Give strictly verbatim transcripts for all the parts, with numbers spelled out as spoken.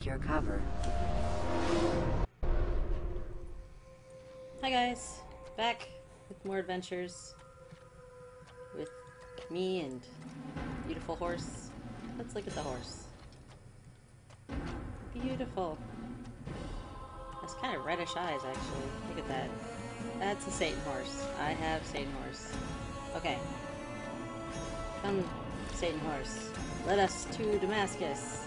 Your cover. Hi guys, back with more adventures with me and beautiful horse. Let's look at the horse. Beautiful. That's kind of reddish eyes actually. Look at that. That's a Satan horse. I have Satan horse. Okay. Come, Satan horse. Let us to Damascus.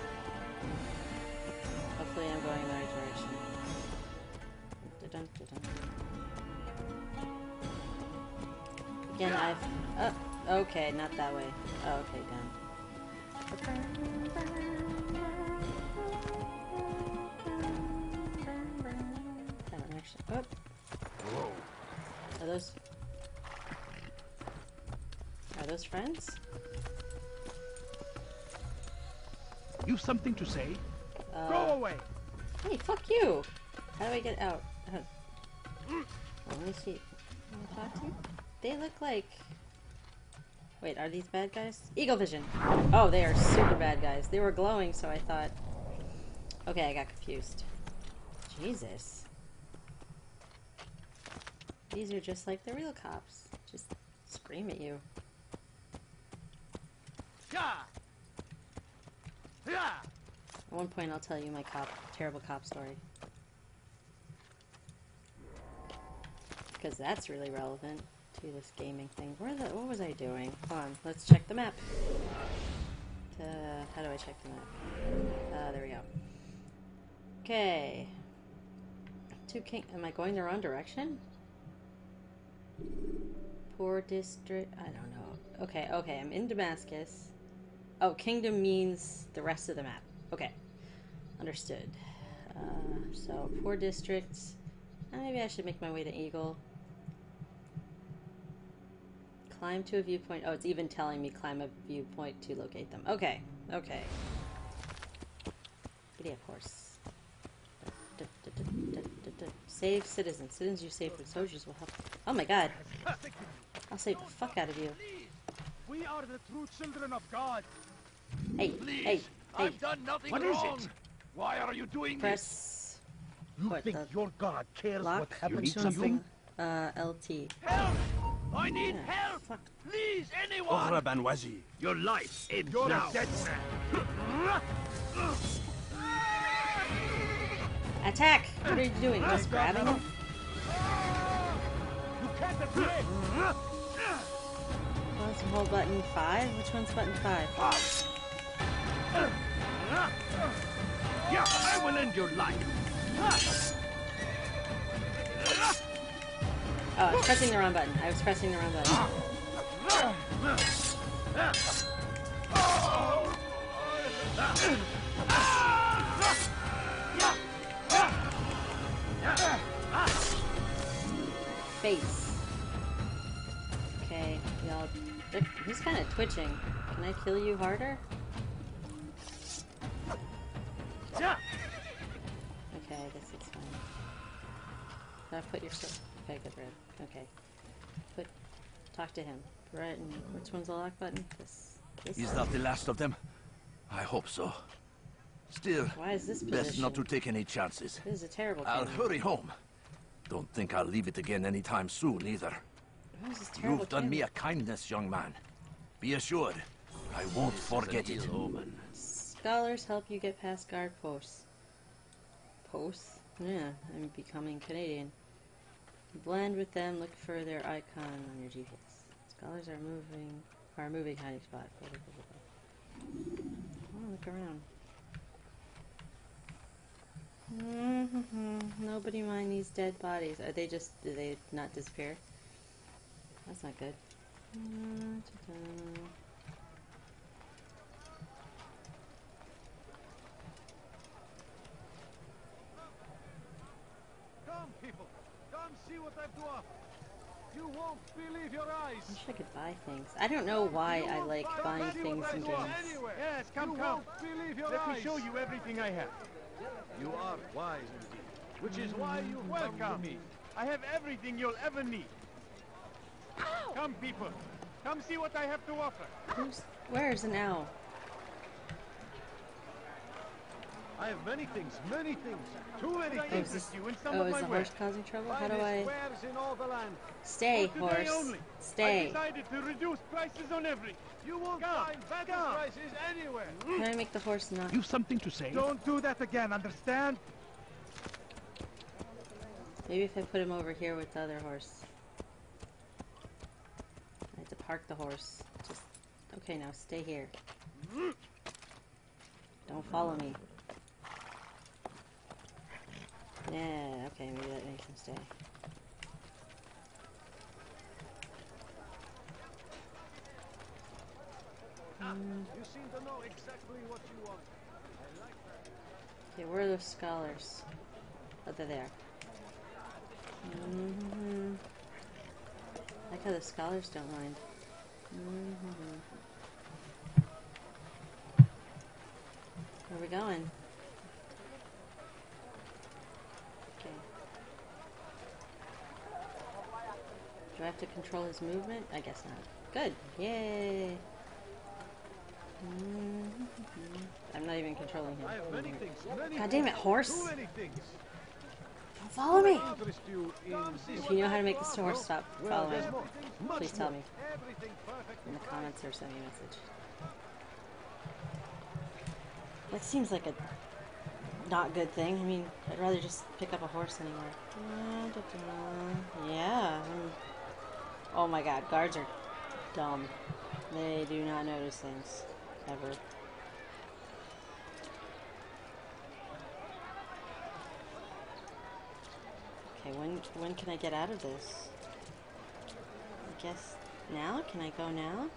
Hopefully I'm going in the right direction. Dun, dun, dun. Again, I've... Oh, okay, not that way. Oh, okay, down. I don't actually... Oh. Whoa. Are those... Are those friends? You've something to say? Uh, Go away! Hey, fuck you! How do I get out? Oh, let me see. Can I talk to you? They look like... Wait, are these bad guys? Eagle vision! Oh, they are super bad guys. They were glowing, so I thought... Okay, I got confused. Jesus. These are just like the real cops. Just scream at you. At one point, I'll tell you my cop, terrible cop story. Because that's really relevant to this gaming thing. Where the, what was I doing? Hold on, let's check the map. Uh, how do I check the map? Uh, there we go. Okay. To King, am I going the wrong direction? Poor district, I don't know. Okay, okay, I'm in Damascus. Oh, kingdom means the rest of the map. Okay, understood. Uh, so, poor districts. Uh, maybe I should make my way to Eagle. Climb to a viewpoint. Oh, it's even telling me climb a viewpoint to locate them. Okay, okay. Giddy up, horse. Da, da, da, da, da, da. Save citizens. Citizens you save from soldiers will help. Oh my god. I'll save the fuck out of you. We are the true children of God. Hey, Please, hey, hey. I've done nothing What is wrong. it? Why are you doing this? Press You What, think the your God cares lock. what happens Which to one's you? the, uh, L T. Help! I need Yeah, help! fuck. Please, anyone! Banwazi, your life ends You're now. a dead man. Attack! What are you doing? Just grabbing him? You can't escape. Let's hold button five. Which one's button five? Yeah, I will end your life. Oh, I was pressing the wrong button. I was pressing the wrong button. Face. Okay, y'all. He's kind of twitching. Can I kill you harder? Okay, I guess it's fine. Can I put your stuff? Okay, good, red. Okay. Put. Talk to him. Right, and which one's the lock button? This. This. Is that the last of them? I hope so. Still, Why is this best position? not to take any chances. This is a terrible. I'll cannon. hurry home. Don't think I'll leave it again anytime soon, either. Why is this terrible? You've done me cannon? a kindness, young man. Be assured, I won't forget it. Scholars help you get past guard posts. Posts? Yeah, I'm becoming Canadian. Blend with them. Look for their icon on your G P S. Scholars are moving. Are moving hiding spot. Blah, blah, blah, blah. Oh, look around. Mm-hmm. Nobody mind these dead bodies. Are they just? Do they not disappear? That's not good. Da-da. Come, people. Come see what I've to offer. You won't believe your eyes. I wish I could buy things. I don't know why I like buying things in games. Yes, come, you come. Believe your Let eyes. me show you everything I have. You are wise indeed, which is why you welcome me. I have everything you'll ever need. Come, people. Come see what I have to offer. Who's, where's an owl? I have many things, many things. Too many Oh, things. is this, You in some oh, of is my the wares. horse causing trouble? How do Finest I... wares in all the land. Stay, For today horse. only, I Stay. decided to reduce prices on everything. You won't Come, find better come. prices anywhere. How do I make the horse not... You've something to say? Don't do that again, understand? Maybe if I put him over here with the other horse. I have to park the horse. Just... Okay, now stay here. Don't follow me. Yeah, okay, maybe that makes him stay. You seem to know exactly what you want. I like that. Okay, where are those scholars? Oh, they're there. Mm-hmm. I like how the scholars don't mind. Mm-hmm. Where are we going? Okay. Do I have to control his movement? I guess not. Good. Yay. Mm-hmm. I'm not even controlling him. I have many things, many God damn it, horse! Too many things. Don't follow me! Interest you in If you know how to make this horse stop Well, following, there's more. Much please tell more. me Everything perfect in the comments or send me a message. That seems like a not good thing. I mean, I'd rather just pick up a horse anywhere. Da, da, da. Yeah. I'm... Oh my god, guards are dumb. They do not notice things. Ever. Okay, when when can I get out of this? I guess now? Can I go now?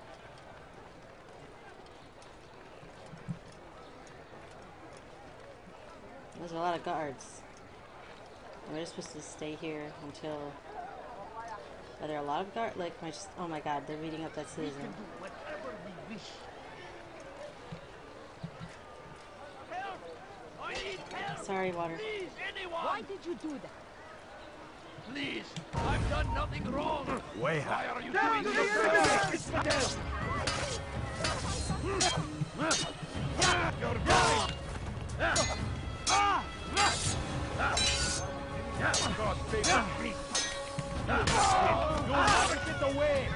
There's a lot of guards. We're just supposed to stay here until... Are there a lot of guards? Like, am I just... Oh my god, they're beating up that citizen. Whatever we wish. I need help! Sorry, water. Please, anyone! Why did you do that? Please, I've done nothing wrong! Way Why are you Down doing to this? the enemy! You're blind! God save me! You'll never get away!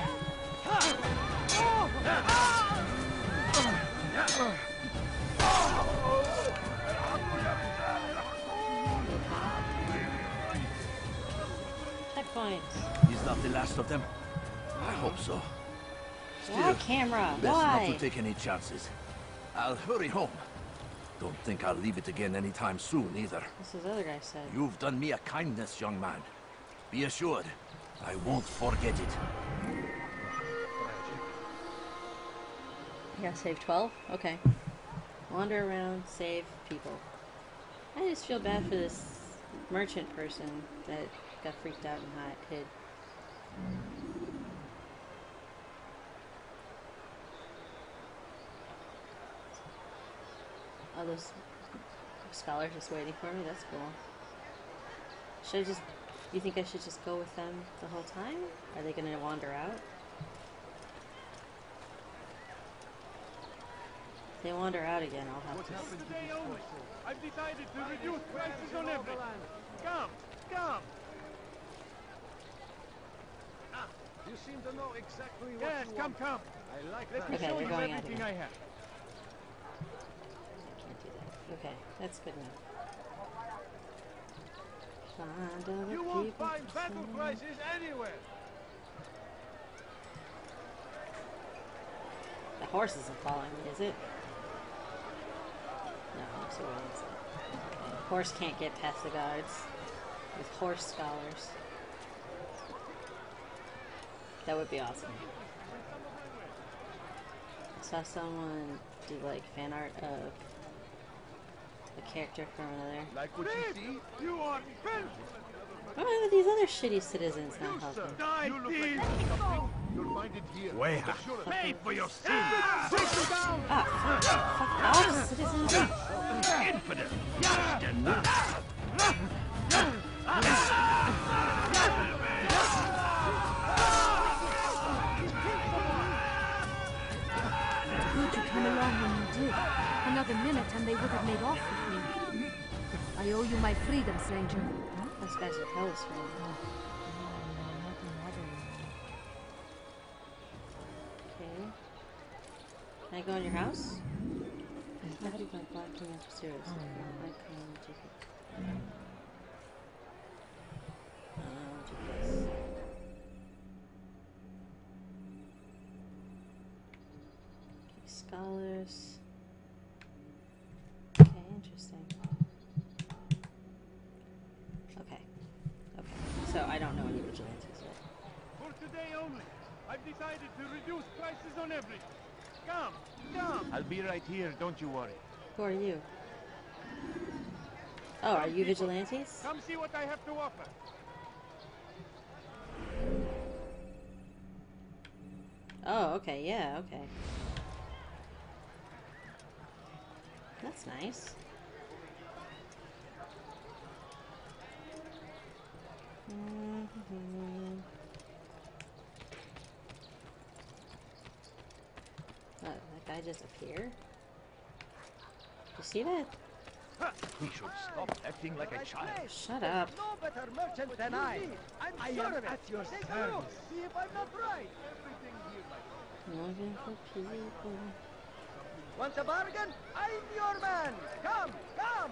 Checkpoint. He's not the last of them. I hope so. Why camera? Best not Why? to take any chances. I'll hurry home. Don't think I'll leave it again anytime soon, either. This is the other guy said. You've done me a kindness, young man. Be assured, I won't forget it. You gotta save twelve? Okay. Wander around, save people. I just feel bad for this merchant person that got freaked out and hi- hid. Oh, those scholars just waiting for me? That's cool. Should I just... You think I should just go with them the whole time? Are they gonna wander out? If they wander out again, I'll have to... Today only, I've decided to reduce prices on everything. Come, come! You seem to know exactly what Yes, you come, want. come. I like Let that. me Okay, show we're you going out everything again. I have. Can't do that. Okay, that's good enough. Find other You won't people find to better sell. prices anywhere. The horse isn't following me, is it? No, so it is. Okay. Horse can't get past the guards with horse scholars. That would be awesome. I saw someone do like fan art of a character from another. Like what you see? You are filthy! Why are these other shitty citizens not You, helping? sir. Die, you look like something. You'll find it here. Way I should have- Pay for your sin! Take me down! Ah, fuck off, citizens! Infidel! Bastard! Good you come along when you did. Another minute and they would have made off with I owe you my freedom, stranger. This guy's a hellish friend. Okay. Can I go in your house? How do you find Black King upstairs? I can't take it. I'll do this. Okay, scholars. Okay, interesting. Okay. Okay. So I don't know any vigilantes yet. For today only, I've decided to reduce prices on everything. Come, come. I'll be right here, don't you worry. Who are you? Oh, are you vigilantes? Come see what I have to offer. Oh, okay, yeah, okay. That's nice. Mm-hmm. Oh, that guy just appeared? You see that? We should stop acting like a child. Shut up. No better merchant than I. I'm I sure am of it. At your Take service. A look. See if I'm not right. Everything here, my friend. Looking for people. Want a bargain? I'm your man. Come, come.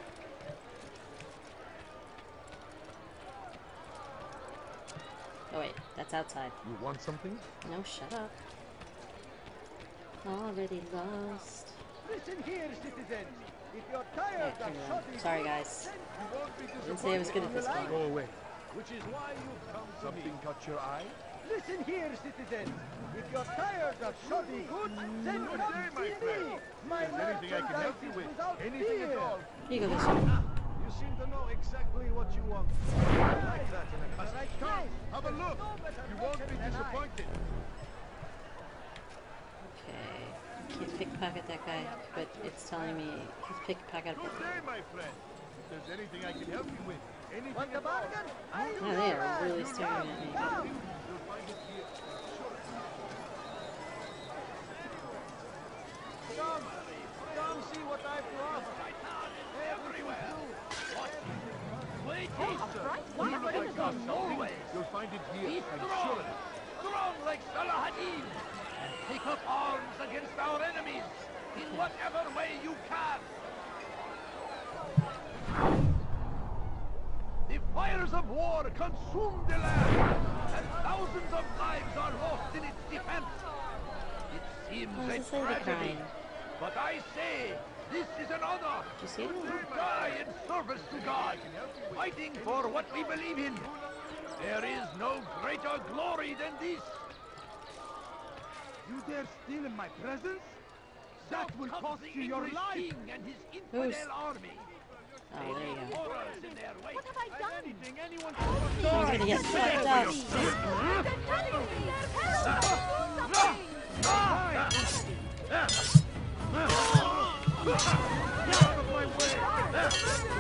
Oh wait, that's outside. You want something? No, shut up. Already lost. Listen here, citizens. If you're tired Yeah, of shoddy sorry goods, guys. You won't be Didn't say I was good at this disappointed. one. Go away. Which is why you've come to Something me. caught your eye? listen here, citizens. If you're tired of shoddy goods, then Good come day, my see friend. me. My If there's anything I can help you merchandise with, is without anything fear. at all. Eagle vision. You seem to know exactly what you want. I like that in a customer. Right, Come, right. have a look. No better You won't be merchant than I. disappointed. Okay. I can't pickpocket that guy, but it's telling me he's pickpocket. Good day, my friend. If there's anything I can help you with, anything Want a at all, bargain? I'm Oh, your they are man. really staring at me. Come. you'll find it here. Come, come see what I've to offer. Everywhere. Wait, Sir, you look like you've got something. You'll find it here, Be I'm strong, sure. strong like Salah ad-Din, and take up arms against our enemies in whatever way you can. The fires of war consume the land, and thousands of lives are lost in its defense. It seems Why a does it say they're tragedy, crying? but I say this is an honor. Did you see To that? die in service to God, fighting for what we believe in. There is no greater glory than this. You dare steal in my presence? That will Comes cost the you your English life. king and his Who's- infidel army. Oh, there you go. Horrors in their wake. What have I done? Anything anyone He's gonna get fucked up. out of my way.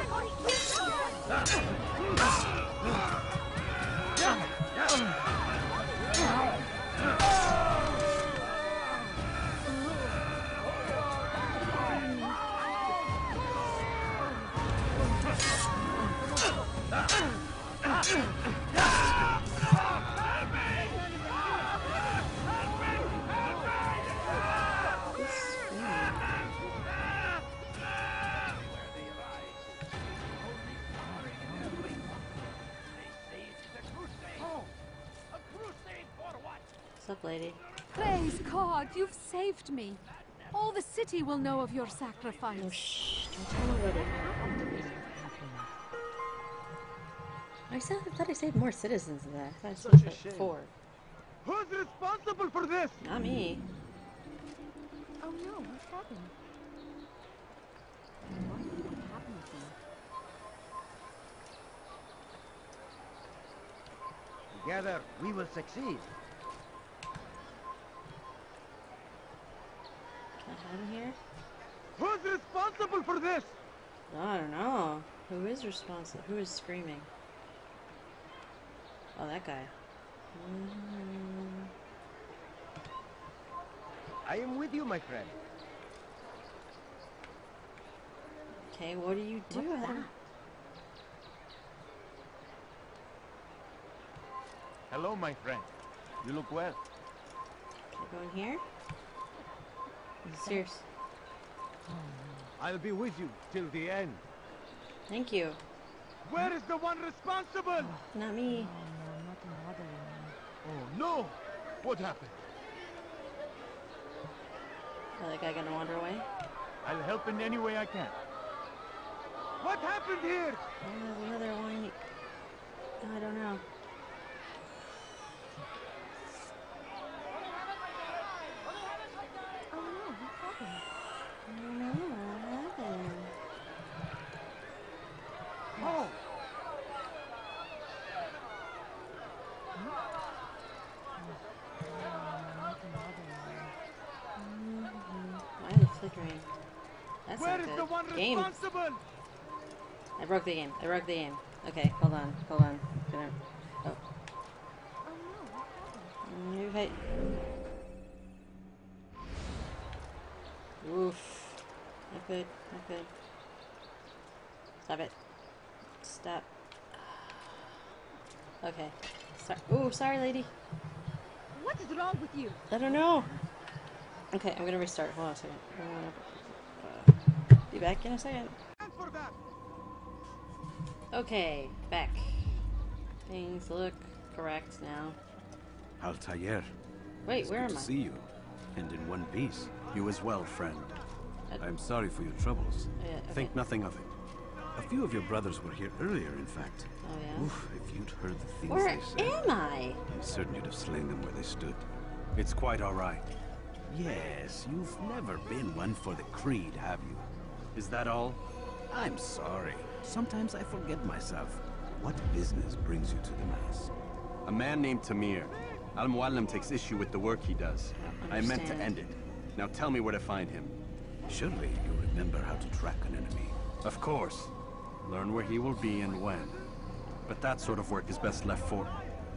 What's up, lady? Praise God, you've saved me. All the city will know of your sacrifice. Oh, shh. Don't tell nobody. I said, I thought I saved more citizens than that. I thought I saved like four. Who's responsible for this? Not me. Oh no, what happened? What happened to me? Together, we will succeed. Can I hide in here? Who's responsible for this? I don't know. Who is responsible? Who is screaming? Oh, that guy. Mm. I am with you, my friend. Okay, what do you do? I don't... Hello, my friend. You look well. Can I go in here? Serious. I'll be with you till the end. Thank you. Where is the one responsible? Not me. Oh no! What happened? Is that guy gonna wander away? I'll help in any way I can. What happened here? Oh, there's another whiny... I don't know. Oh no, what happened? I don't know what happened. Oh! Why are they flickering? That's Where not is good. the one Game. responsible? I broke the game. I broke the game. Okay, hold on. Hold on. Gonna... Oh. Oh no, what happened? New hit. Oof. Not good. Not good. Stop it. Stop. Okay. Sorry. Ooh, sorry, lady. What is wrong with you? I don't know. Okay, I'm gonna restart. Hold on a second. Uh, uh, be back in a second. For that. Okay, back. Things look correct now. Altair. Wait, It's where good am to I? see you, and in one piece. You as well, friend. Uh, I'm sorry for your troubles. Oh, yeah, okay. Think nothing of it. A few of your brothers were here earlier, in fact. Oh, yeah? Oof, if you'd heard the things Where they said, am I? I'm certain you'd have slain them where they stood. It's quite all right. Yes, you've never been one for the creed, have you? Is that all? I'm sorry. Sometimes I forget myself. What business brings you to the Mass? A man named Tamir. Al-Mualim takes issue with the work he does. I meant to understand. end it. Now tell me where to find him. Surely you remember how to track an enemy. Of course. Learn where he will be and when. But that sort of work is best left for...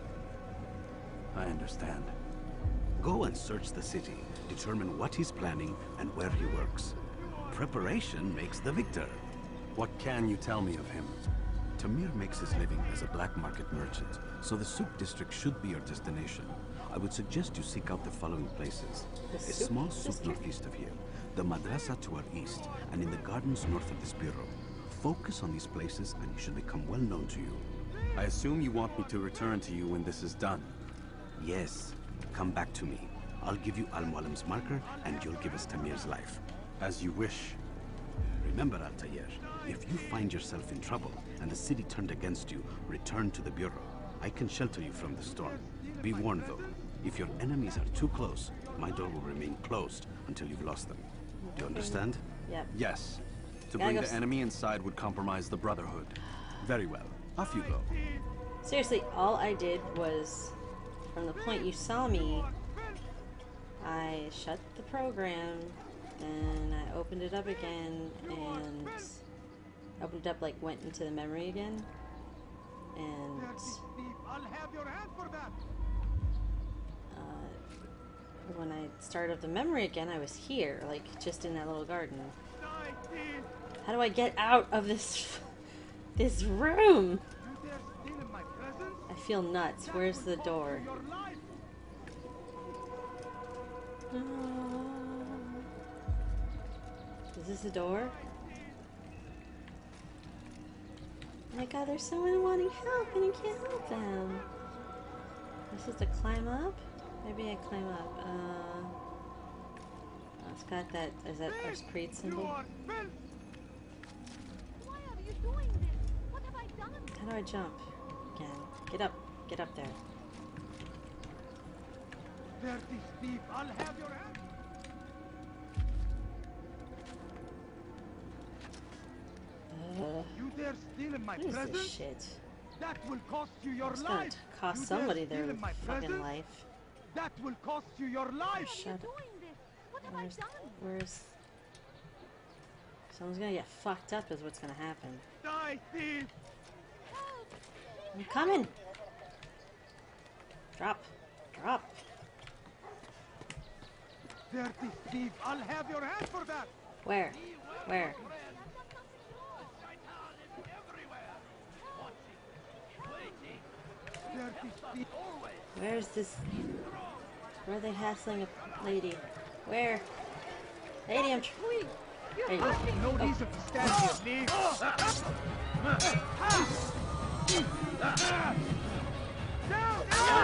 I understand. Go and search the city. Determine what he's planning and where he works. Preparation makes the victor. What can you tell me of him? Tamir makes his living as a black market merchant, so the Souk district should be your destination. I would suggest you seek out the following places. The A Souk small souk district? northeast of here, the madrasa to our east, and in the gardens north of this bureau. Focus on these places and he should become well known to you. I assume you want me to return to you when this is done. Yes, come back to me. I'll give you Al-Mualim's marker and you'll give us Tamir's life. As you wish. Remember, Altair, if you find yourself in trouble and the city turned against you, return to the bureau. I can shelter you from the storm. Be warned though, if your enemies are too close, my door will remain closed until you've lost them. Do you understand? Yep. Yes. To Gotta bring go the s- enemy inside would compromise the Brotherhood. Very well. Off you go. Seriously, all I did was, from the point you saw me, I shut the program, and I opened it up again, and opened it up, like, went into the memory again, and I'll have your hand for that. uh, when I started up the memory again, I was here, like, just in that little garden. Die, thief. How do I get out of this, this room? You dare steal in my presence? I feel nuts. Where's the door? Your life. Is this a door? Oh my god, there's someone wanting help and you can't help them. Am I supposed to climb up? Maybe I climb up. Uh, oh, it's got that, is that our Creed You symbol? are filth. Why are you doing this? What have I done? How do I jump? Again. Get up. Get up there. Dirty thief. I'll have your hand. Uh, You dare steal in my what is presence? this shit? That will cost you your It's gonna life. cost You dare somebody steal their in my fucking presence? life. That will cost you your life. Shut up. Doing this? What have Where's, I done? where's... Someone's gonna get fucked up is what's gonna happen. Die, thief. I'm coming! Drop. Drop. Dirty thief. I'll have your hand for that. Where? Where? Where's this? Where are they hassling a lady? Where? Lady, I'm trying. Hey. No reason to stand here, leave. Down!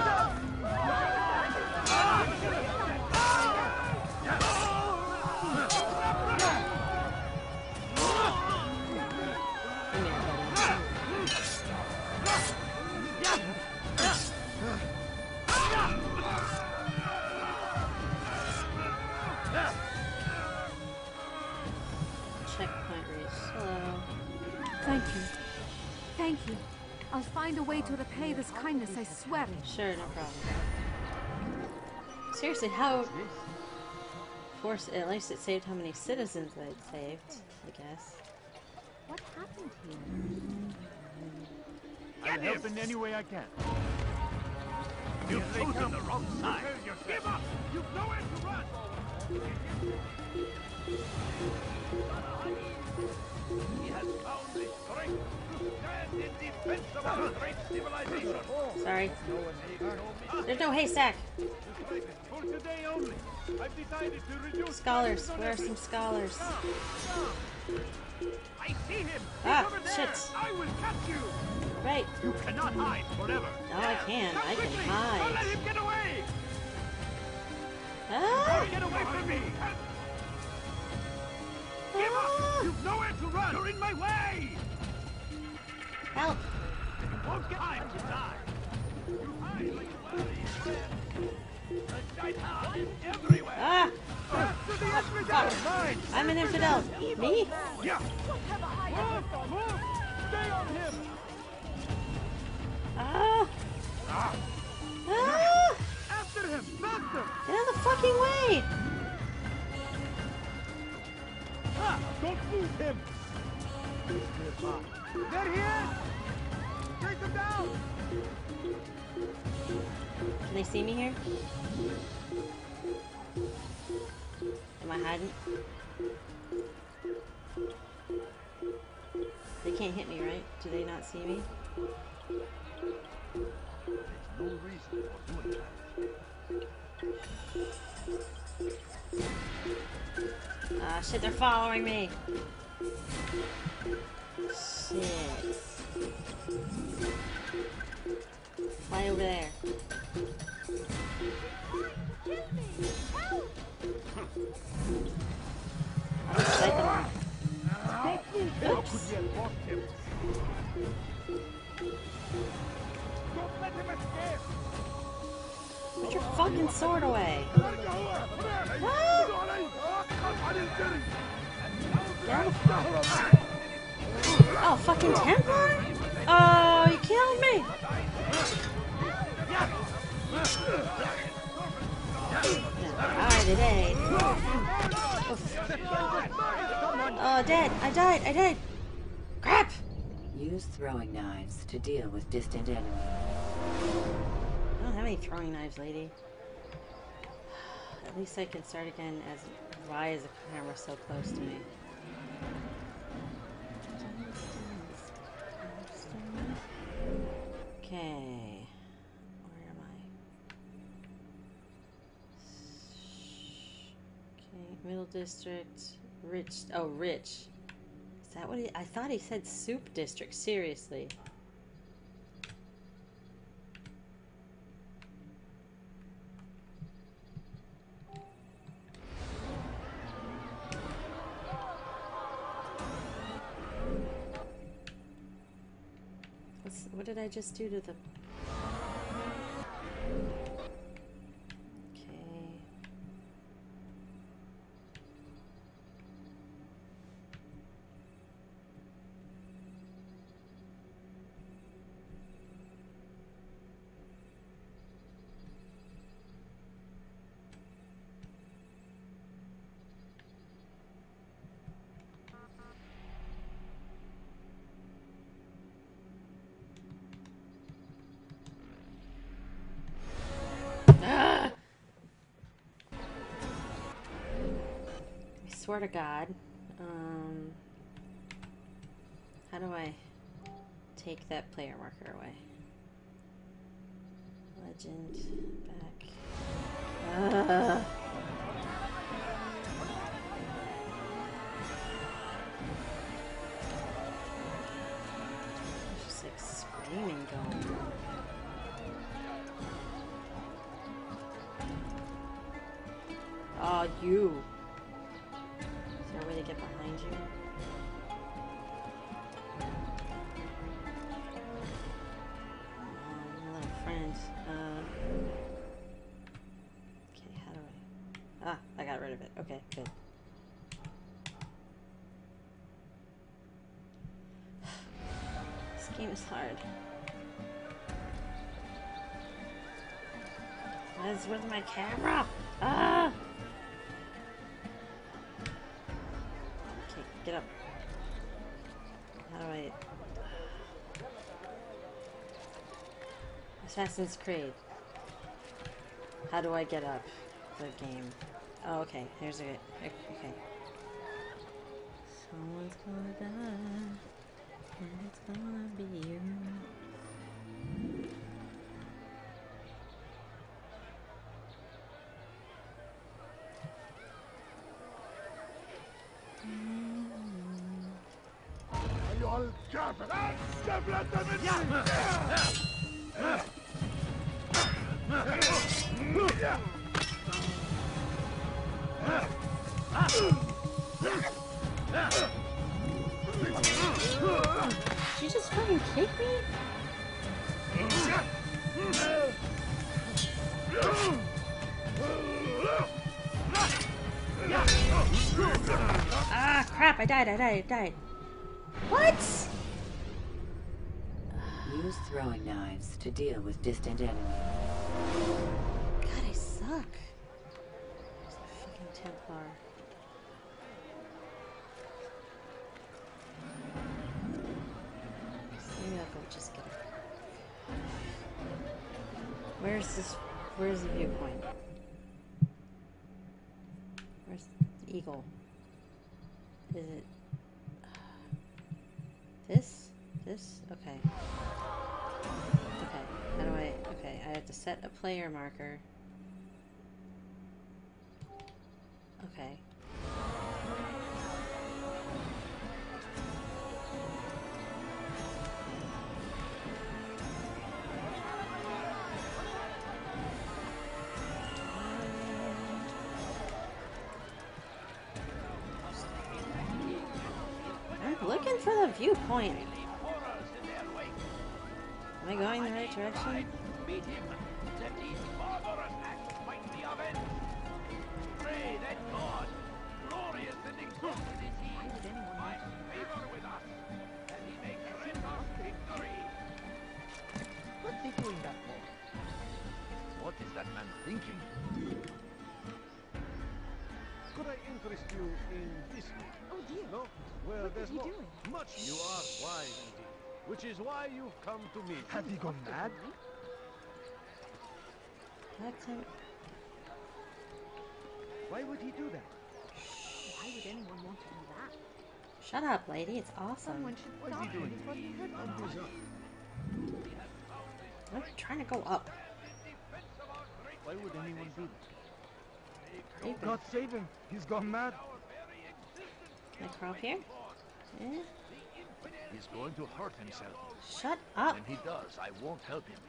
Checkpoint reached. Hello. Thank you. Thank you. I'll find a way to repay this kindness, I swear it. Sure, no problem. Seriously, how... Force, at least it saved how many citizens it saved, I guess. What happened here? I'll help in any way I can. You've chosen the wrong side. Give up! You've nowhere to run! He has found the strength to stand in defense of our great civilization. Sorry. There's no haystack. For today only, I've decided to reduce... Scholars. Where are some scholars? I see him! Ah, Over there. shit. I will catch you! Right. You cannot hide forever! No, I can. Come I can quickly. hide. Don't let him get away! Ah! Get away from me! Give Ah! up! You've nowhere to run! You're in my way! Help! You won't get time to die! You hide like a worthy friend! The shaitan is everywhere! Ah! After the Fuck. I'm an infidel. Me? Yeah! Move! Move! Stay on him! Ah! Ah! Ah! After him! Faster! Get out of the fucking way! Ah! Don't move him! There he is! Take him down! Can they see me here? Am I hiding? They can't hit me, right? Do they not see me? No reason for doing that. Ah, shit, they're following me. Shit. Fly over there. I'll just light them on. Oops. Don't let him escape! Put your fucking sword away. Ah! Oh, fucking Templar? Oh, you killed me! Alright, today. Oh, dead. I died. I died. Crap! Use throwing knives to deal with distant enemies. I don't have any throwing knives, lady. At least I can start again as why is the camera so close to me? Okay. Where am I? Okay, Middle District. Rich. Oh, Rich. Is that what he... I thought he said Soup District. Seriously. What's, what did I just do to the... Okay. Ah! I swear to God. Um, how do I take that player marker away? Legend back. Uh. Just like screaming going. Oh, you. Is there a way to get behind you? Okay, good. This game is hard. Where's, where's my camera? Ah! Okay, get up. How do I... Assassin's Creed. How do I get up the game? Oh, okay. Here's a... Okay. Someone's gonna die, and it's gonna be you. أيها الكافر قبلة مني Did you just fucking kick me? Ah, crap, I died, I died, I died. What? Use throwing knives to deal with distant enemies. God, I suck. There's the fucking Templar. Maybe I'll go just get it. Where's this? Where's the viewpoint? Where's the eagle? Is it this? This? Okay. Okay. How do I? Okay, I have to set a player marker. Okay. I'm looking for the viewpoint. Am I going the right direction? What's he doing that for? What is that man thinking? Could I interest you in this? Oh dear. No? Well, What there's is he more. doing? Much. You are wise indeed. Which is why you've come to me. Has he gone mad? That's it. Why would he do that? Why would anyone want to do that? Shut up, lady. It's awesome. Someone should What is stop he doing? him before he hurts himself. I'm trying to go up. Why would anyone do that? Creepy. God save him. He's gone mad. Can I crawl here? Yeah. He's going to hurt himself. Shut up. When he does, I won't help him.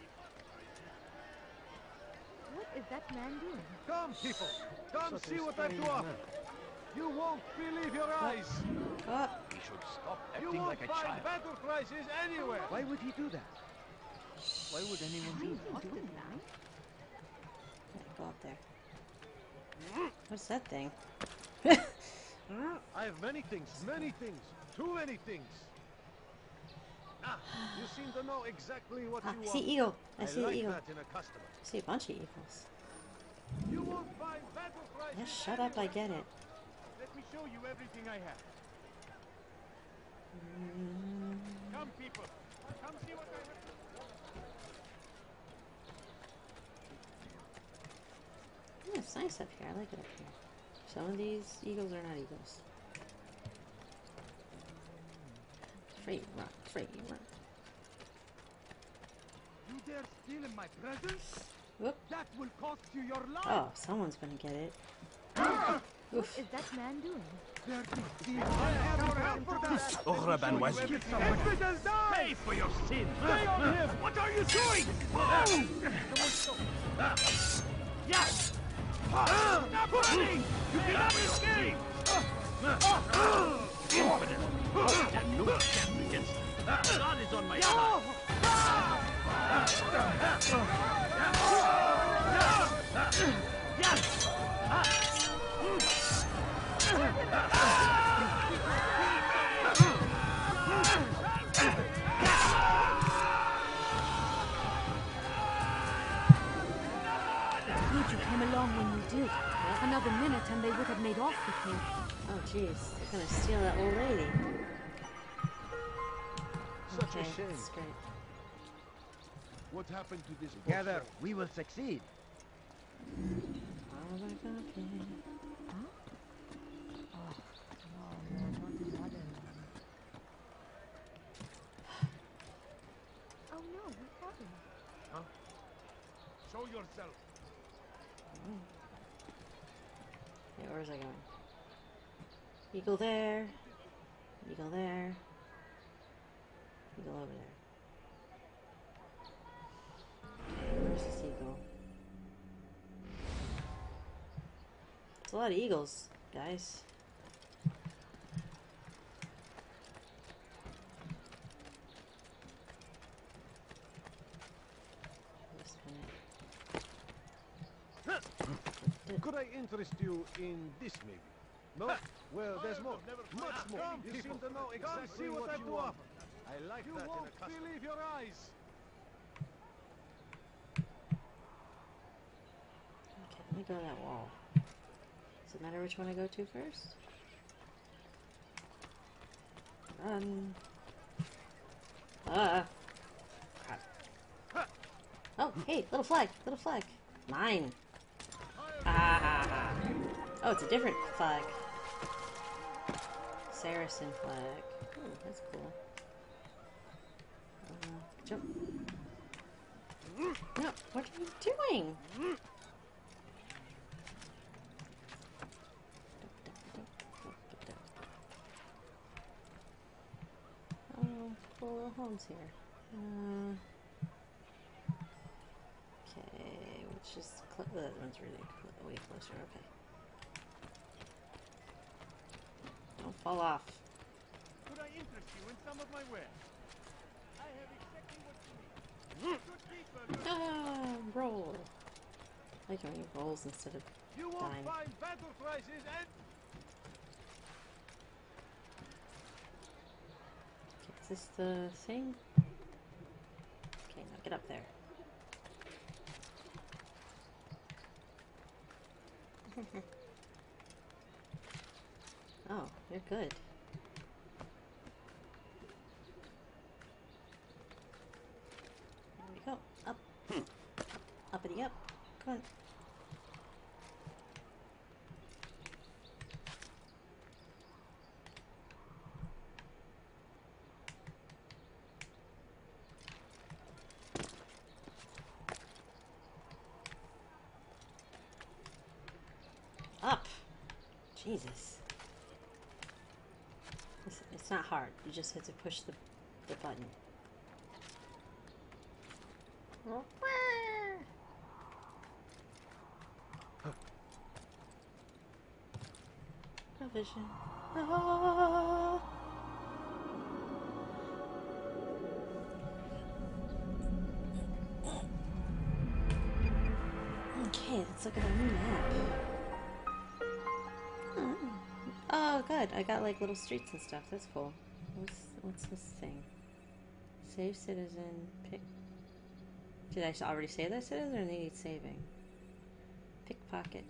What is that man doing? Come, people. Come Such see a what I have to strange offer. man. You won't believe your eyes. Go up. He should stop You acting won't like a find child. battle prices anywhere. Why would he do that? Why would anyone do that? What is that? Yeah, go up there. What's that thing? I have many things, many things, too many things. Ah, you seem to know exactly what Ah, you I want. see eagle. I I see the like eagle. that in a customer. I see a bunch of eagles. You won't find battle prices. Yeah, shut up. I get it. Let me show you everything I have. Come, people. Come see what I have. Yeah, it's nice up here. I like it up here. Some of these eagles are not eagles. Free run, free run. You dare steal in my presence? Whoop. That will cost you your life. Oh, someone's gonna get it. What Oof. is that man doing? Ughra ben Wazir. Infidels die! Pay for your sins! Stay on him! What are you doing? Yes! Stop running! You cannot escape! Confident. And no stand against them. God is on my side. Yes! Good you came along when you did. Another minute and they would have made off with me. Oh, jeez. They're gonna steal that old lady. Such Okay, a shame. that's great. What happened to this Together, poster? we will succeed. Oh, my God. Oh no, what happened? Show yourself. Okay, where's I going? Eagle there. Eagle there. Eagle over there. Okay, where's this eagle? It's a lot of eagles, guys. Just a minute. Could I interest you in this, maybe? No? Well, there's more. Much more. Come, You people. seem to know Come exactly see what what I have you to want. offer. I like You that in won't a customer. believe your eyes. Okay, let me go to that wall. Does it matter which one I go to first? Run. Ah. Crap. Oh, hey, little flag, little flag. Mine. Ah. Oh, it's a different flag. Saracen flag. Oh, that's cool. Uh, jump. No, what are you doing? Oh, cool little homes here. Uh, okay, which is cl that one's really cl way closer. Okay. Don't fall off. Could I interest you in some of my wares? I have exactly what you need. Good keeper, good. Ah, roll. I like when he rolls instead of You won't dying. find better prices and Okay, is this the thing? Okay, now get up there. Oh, you're good. There we go. Up. Uppity up. Come on. Up. Jesus. It's, it's not hard. You just have to push the, the button. No vision. Ah. Okay, let's look at our new map. Oh. Oh, good. I got like little streets and stuff. That's cool. What's what's this thing? Save citizen. Pick. Did I already say that citizen, or they need saving? Pickpocket.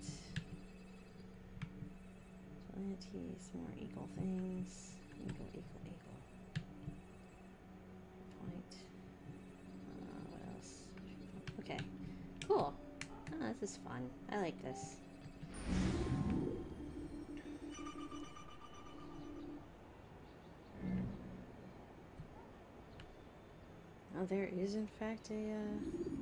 Vigilantes. More eagle things. Eagle, eagle, eagle. Point. Uh, what else? Okay. Cool. Oh, this is fun. I like this. Oh, there is in fact a, uh...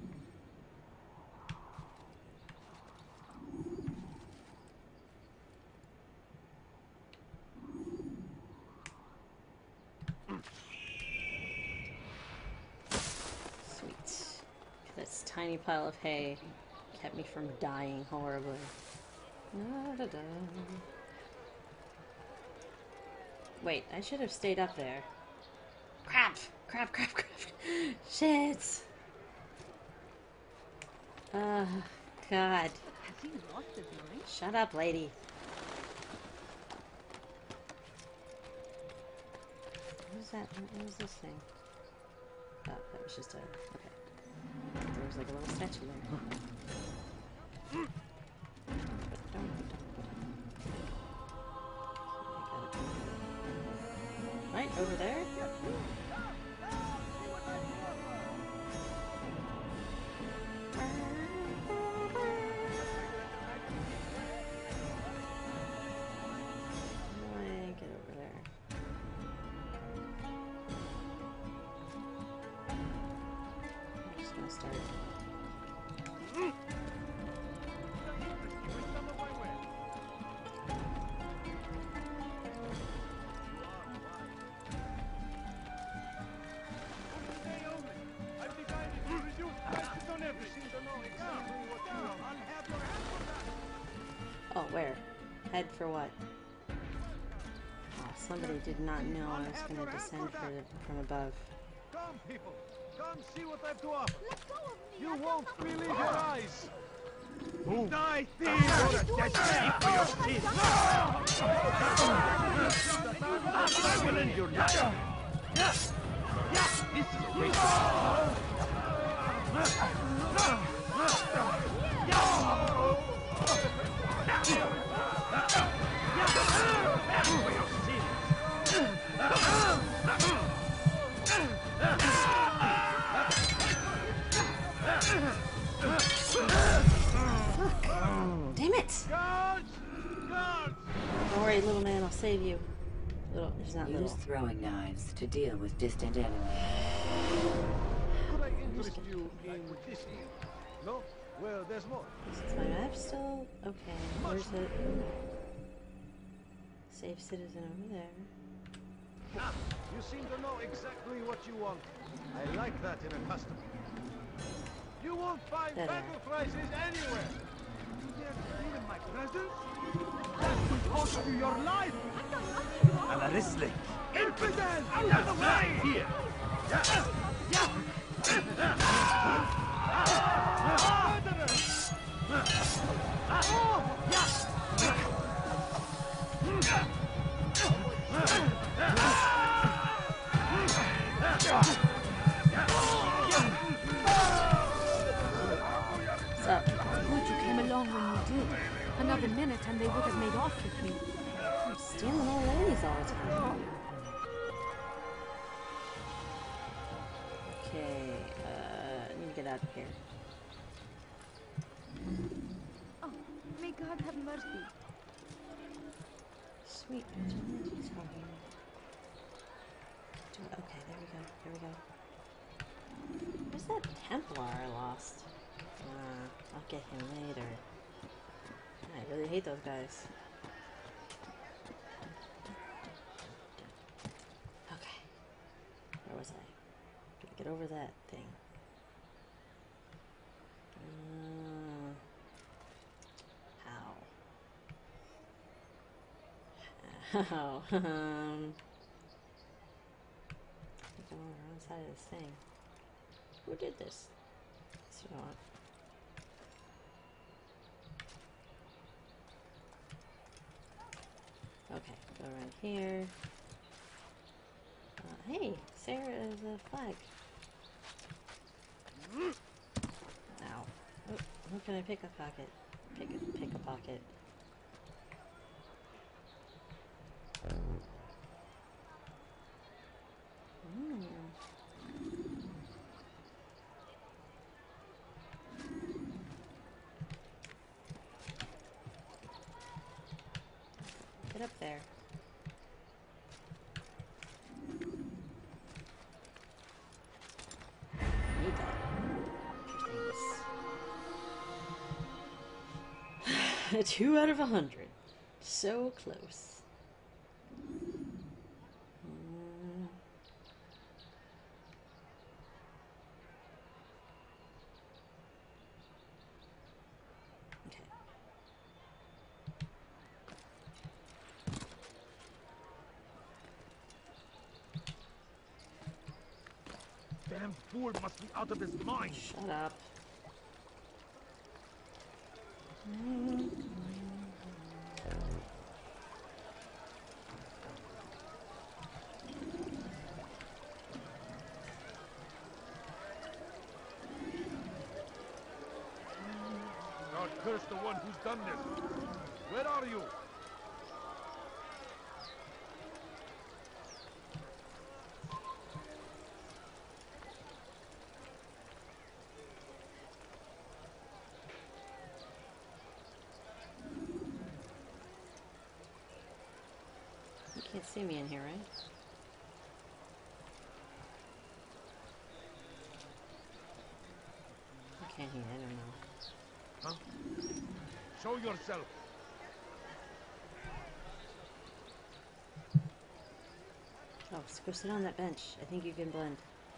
Sweet. This tiny pile of hay kept me from dying horribly. Da, da, da. Wait, I should have stayed up there. Crap! Crap, crap, crap! Shit! Oh, God. Shut up, lady. What was that? What was this thing? Oh, that was just a... Okay. There was like a little statue there. Right, over there? Oh, where? Head for what? Oh, somebody did not know I was going to descend for, from above. Come, people. Come see what I have to offer. You won't believe your eyes. Move. Die, thief! I will end your life. Yes. Yes. This is a waste of Damn it! Don't worry, little man, I'll save you. Little, he's not little. Use throwing knives to deal with distant enemies. Could I interest you in this? No? Well, there's more. Is my map still? Okay, where's it? Save citizen over there. Ah, you seem to know exactly what you want. I like that in a customer. You won't find There. battle prizes anywhere. You dare to steal in my presence? That will cost you your life. Alarislik! Infidel! Out of the way! Here! What's up? Good you came along when you did. Another minute and they would have made off with me. I'm stealing old ladies all the time. Okay, uh, I need to get out of here. Oh, may God have mercy. Sweet. What are you talking about? Do- Okay, there we go. There we go. Where's that Templar I lost? Uh, I'll get him later. I really hate those guys. Okay. Where was I? Gotta get over that thing. Uh, how? How? um, I think I'm on the wrong side of this thing. Who did this? So, okay, go right here. Uh, hey, Sarah is a flag. Ow. Oh, who can I pick a pocket? Pick a, pick a pocket. Mm. Get up there. A two out of a hundred. So close. Mm. Okay. Damn fool must be out of his mind. Shut up. God curse the one who's done this. Where are you? You can't see me in here, right? Can he? I don't know. Huh? Show yourself. Oh, so go sit on that bench. I think you can blend.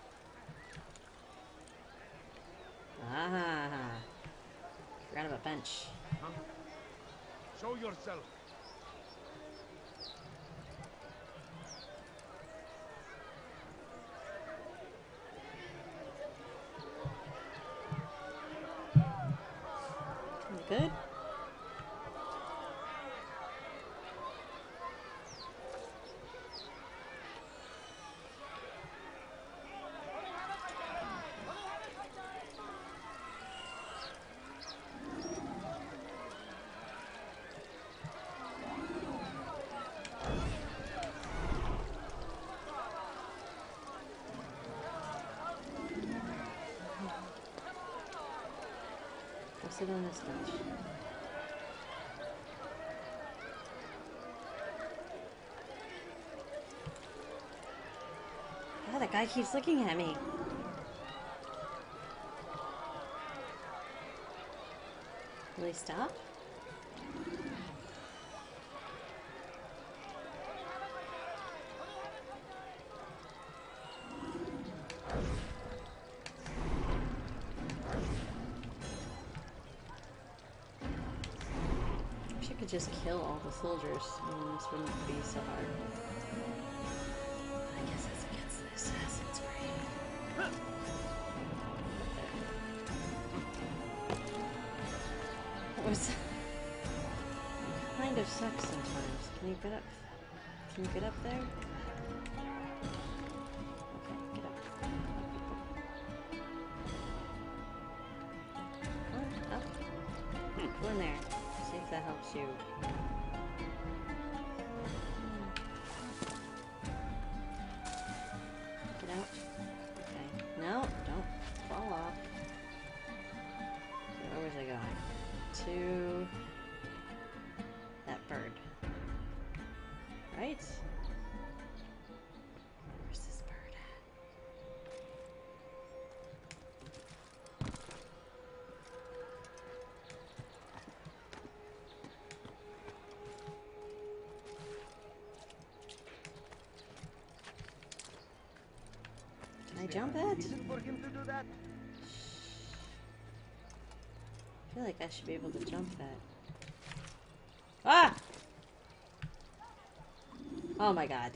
Ah. Forgot about bench. Huh? Show yourself. Good? Go sit on this bench. Oh, that guy keeps looking at me. Will he stop? Wish I could just kill all the soldiers, and this wouldn't be so hard. I guess that's against the Assassin's Creed. That was kind of sucks sometimes. Can you get up? Can you get up there? Okay, get up. Oh, up. Go in there. See if that helps you. Get out. Okay. No, don't fall off. Where was I going? To that bird. Right? Where's this bird at? Can I jump it? Reason for him to do that? I feel like I should be able to jump that. Ah! Oh my god.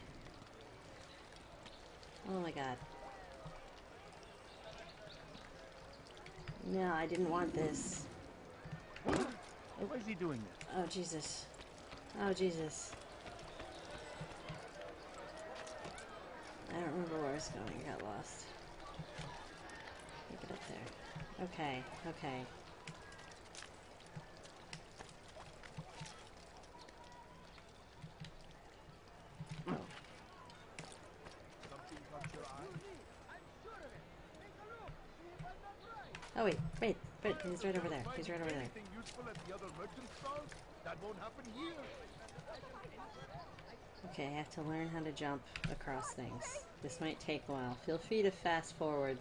Oh my god. No, I didn't want this. Why is he doing that? Oh Jesus. Oh Jesus. I don't remember where I was going. I got lost. Get up there. Okay, okay. Oh. Oh wait, wait, wait, he's right over there. He's right over there. Anything useful at the other merchant stalls? That won't happen here. Okay, I have to learn how to jump across things. This might take a while. Feel free to fast forward.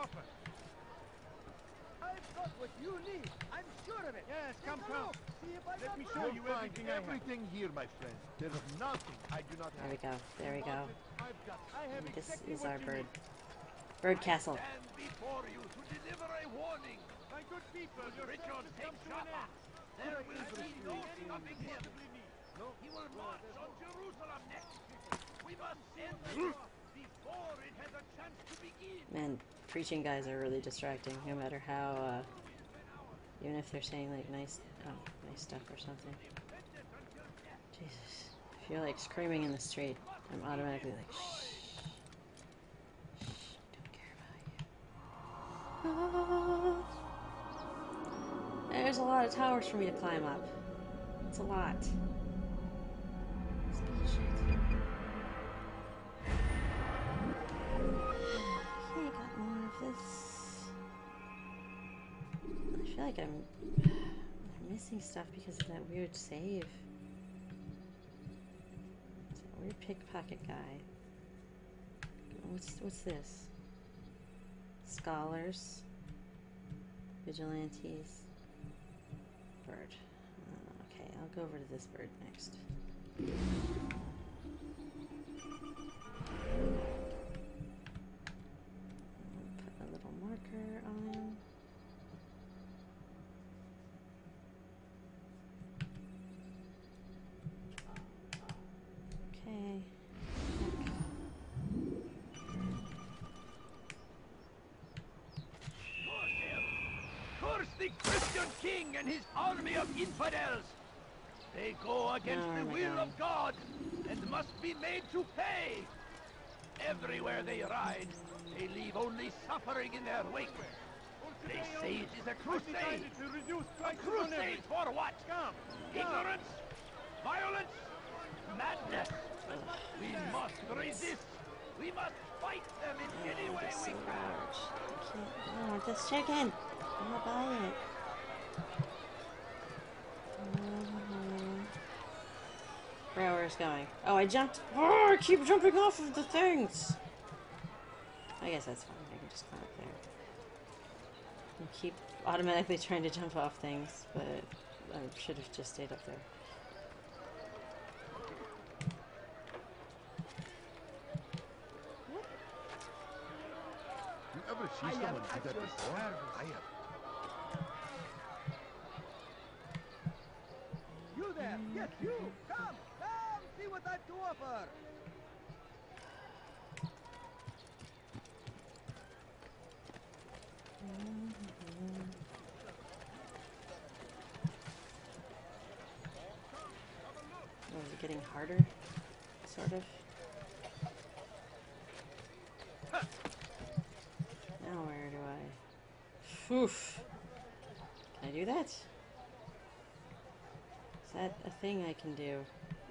offer. I've got what you need. I'm sure of it. Yes, Take come, a come. look. See if I'm Let not me show right. you You'll find everything I have. everything here, my friend. There's nothing I do not There have. we go. There we go. I've got. I have And this exactly is what our you bird. need. Bird castle. Stand before you to deliver a warning. My good people, your Richard service takes comes to an Jaffa. end. There I will be do no anything stopping you him. possibly need. He will march on Jerusalem next. We must end this before it has a chance to begin. Man, preaching guys are really distracting, no matter how, uh, even if they're saying like nice, oh, nice stuff or something. Jesus. If you're like screaming in the street, I'm automatically like, shh. Shh, don't care about you. Ah. There's a lot of towers for me to climb up. It's a lot. It's bullshit. Okay, got more of this. I feel like I'm, I'm missing stuff because of that weird save. It's that weird pickpocket guy. What's what's this? Scholars, vigilantes, bird. Uh, okay, I'll go over to this bird next. Put a little marker on. Okay. Curse the Christian king and his army of infidels! They go against Oh the my will God. of God and must be made to pay! Everywhere they ride, they leave only suffering in their wake. They say it is a crusade! Decided to reduce A prices on crusade everything. for what? Come, Ignorance? Violence? Madness! We must resist! We must fight them in any way It's so we can! large. I can't. I don't want this chicken. I'm gonna buy it. Mhm. Where where's going? Oh, I jumped. Oh, I keep jumping off of the things. I guess that's fine. I can just climb up there. I keep automatically trying to jump off things, but I should have just stayed up there. You ever see I am someone do at that your before? service. I have. You there! Yes, you! Come! Come! See what I've to offer! Oh, is it getting harder? Sort of. Now where do I... Oof. Can I do that? Is that a thing I can do?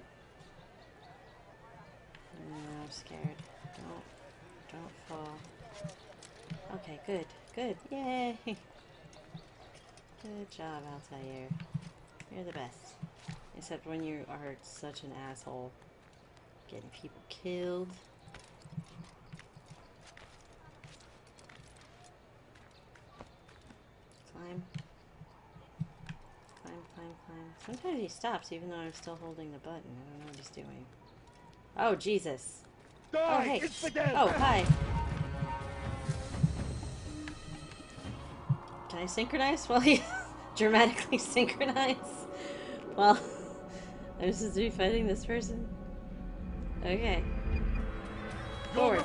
No, I'm scared. Don't, don't fall. Okay, good, good, yay! Good job, Altair. You're the best. Except when you are such an asshole. Getting people killed. Climb. Climb, climb, climb. Sometimes he stops even though I'm still holding the button. I don't know what he's doing. Oh, Jesus. Oh, hey. Oh, hi. Can I synchronize while he dramatically synchronize? Well, I'm supposed to be fighting this person. Okay. Forward.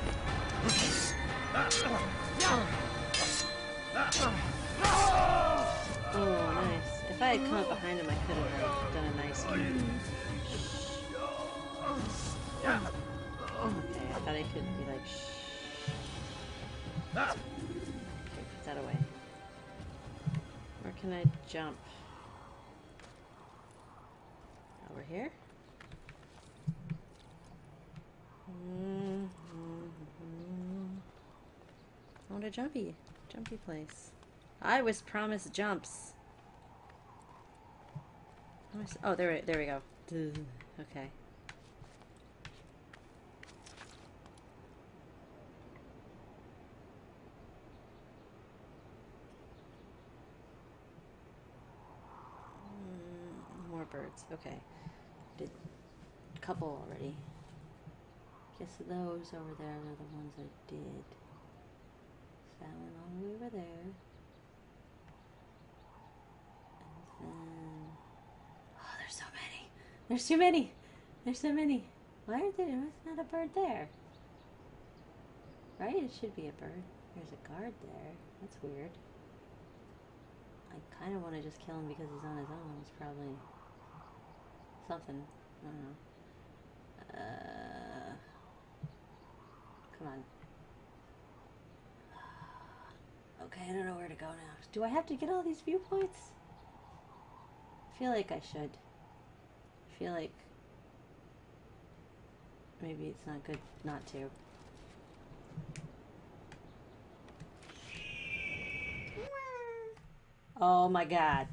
Oh, nice. If I had come up behind him, I could have like, done a nice. Okay, I thought I could be like, shh. Okay, put that away. Where can I jump? Over here? Mm-hmm. I want a jumpy, jumpy place. I was promised jumps. Oh, there, there we go. Duh. Okay. birds. Okay. Did a couple already. Guess those over there are the ones I did. So that went all the way over there. And then... Oh, there's so many. There's too many. There's so many. Why are there? There's not a bird there. Right? It should be a bird. There's a guard there. That's weird. I kind of want to just kill him because he's on his own. It's probably something. I don't know. Uh, come on. Okay, I don't know where to go now. Do I have to get all these viewpoints? I feel like I should. I feel like maybe it's not good not to. Oh my God.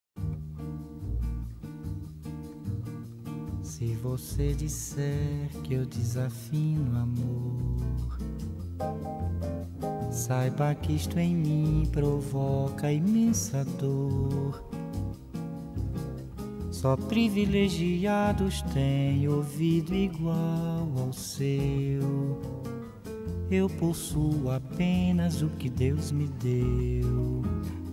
Se você disser que eu desafino amor, saiba que isto em mim provoca imensa dor. Só privilegiados têm ouvido igual ao seu. Eu possuo apenas o que Deus me deu.